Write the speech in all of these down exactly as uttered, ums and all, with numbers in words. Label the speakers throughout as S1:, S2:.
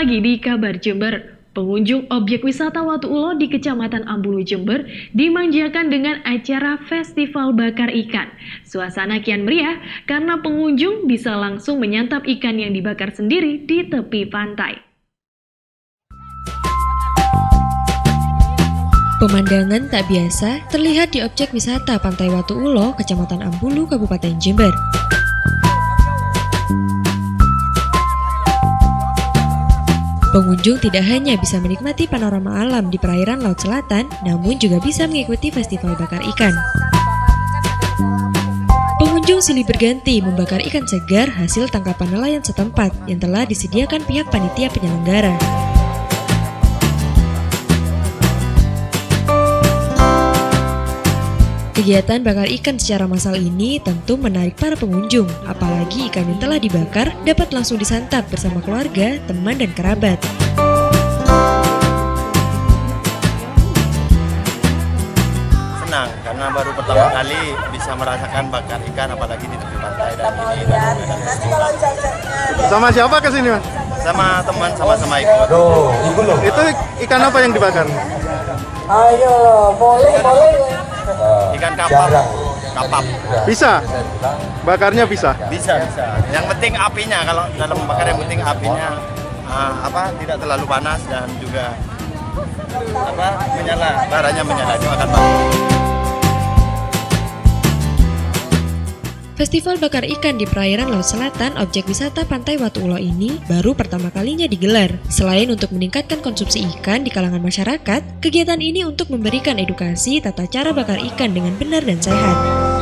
S1: lagi di Kabar Jember. Pengunjung objek wisata Watu Ulo di Kecamatan Ambulu, Jember dimanjakan dengan acara Festival Bakar Ikan. Suasana kian meriah karena pengunjung bisa langsung menyantap ikan yang dibakar sendiri di tepi pantai.
S2: Pemandangan tak biasa terlihat di objek wisata Pantai Watu Ulo, Kecamatan Ambulu, Kabupaten Jember. Pengunjung tidak hanya bisa menikmati panorama alam di perairan Laut Selatan, namun juga bisa mengikuti festival bakar ikan. Pengunjung silih berganti membakar ikan segar hasil tangkapan nelayan setempat yang telah disediakan pihak panitia penyelenggara. Kegiatan bakar ikan secara massal ini tentu menarik para pengunjung, apalagi ikan yang telah dibakar dapat langsung disantap bersama keluarga, teman, dan kerabat.
S3: Senang, karena baru pertama kali bisa merasakan bakar ikan, apalagi di tepi pantai dan ini. Dan
S4: sama siapa ke sini, Mas?
S3: Sama teman, sama-sama ikut.
S4: Itu ikan apa yang dibakar?
S5: Ayo, boleh, boleh.
S3: Ikan kapap, kapap.
S4: Bisa? Bakarnya bisa?
S3: Bisa, bisa. Yang penting apinya, kalau dalam bakar yang penting apinya uh, apa tidak terlalu panas dan juga apa menyala, baranya menyala itu akan bagus.
S2: Festival bakar ikan di perairan Laut Selatan objek wisata Pantai Watu Ulo ini baru pertama kalinya digelar. Selain untuk meningkatkan konsumsi ikan di kalangan masyarakat, kegiatan ini untuk memberikan edukasi tata cara bakar ikan dengan benar dan sehat.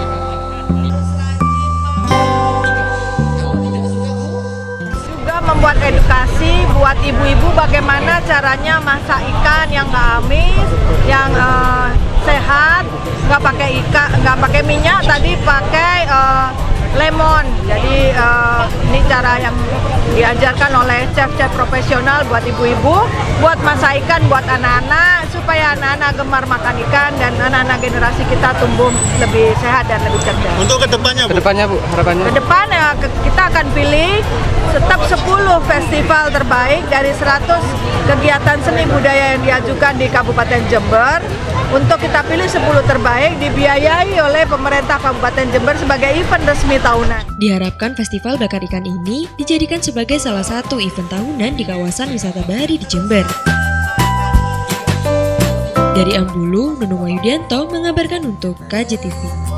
S6: Juga membuat edukasi buat ibu-ibu bagaimana caranya masak ikan yang nggak amis, yang uh, sehat, nggak pakai ikan, nggak pakai minyak, tadi pakai uh, lemon. Jadi uh, ini cara yang diajarkan oleh chef-chef profesional buat ibu-ibu, buat masak ikan, buat anak-anak, supaya anak-anak gemar makan ikan dan anak-anak generasi kita tumbuh lebih sehat dan lebih cerdas.
S4: Untuk kedepannya, Bu?
S7: Kedepannya, Bu, harapannya?
S6: Kedepan ya, kita akan pilih tetap sepuluh festival terbaik dari seratus kegiatan seni budaya yang diajukan di Kabupaten Jember. Untuk kita pilih sepuluh terbaik, dibiayai oleh pemerintah Kabupaten Jember sebagai event resmi tahunan.
S2: Diharapkan festival bakar ikan ini dijadikan sebagai salah satu event tahunan di kawasan wisata bahari di Jember. Dari Ambulu, Nunung Wayudianto mengabarkan untuk K J T V.